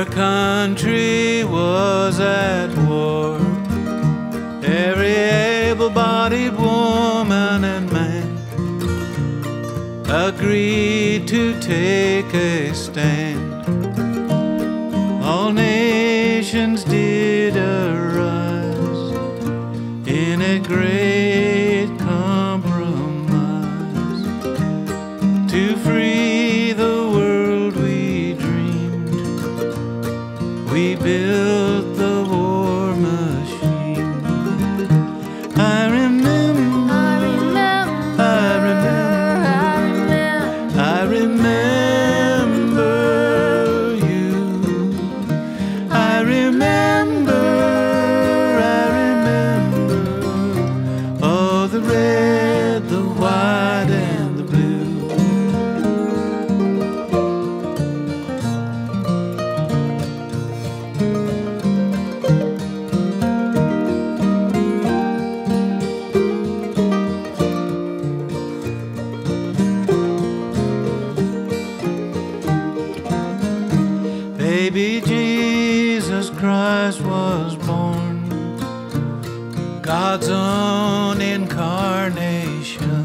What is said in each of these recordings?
country was at war. Every able-bodied woman and man agreed to take a stand. All nations did arise in a great compromise to free the world we dreamed. We built the war machine. I remember you. I remember oh, the red, the white, and the blue. Baby Jesus Christ was born, God's own incarnation,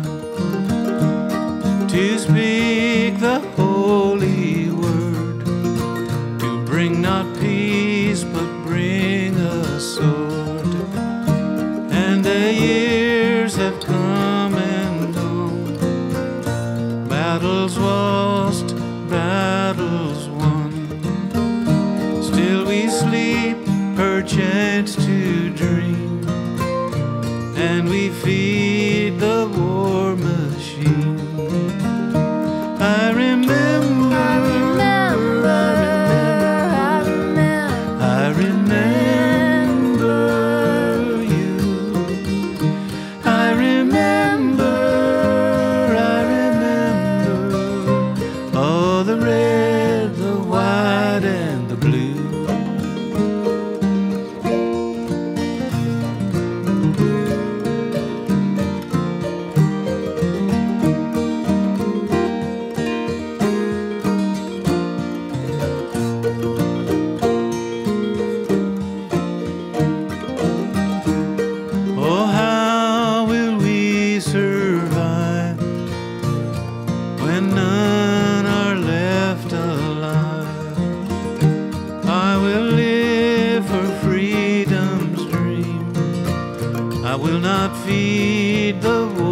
to speak the holy word, to bring not peace but bring a sword. And the years have come and gone, battles lost, battles won. Still we sleep, perchance to dream, and we feed the war machine. I remember you. I remember oh, the red, the white, and the blue. Oh, how will we survive when none are left alive? I will live for freedom's dream. I will not feed the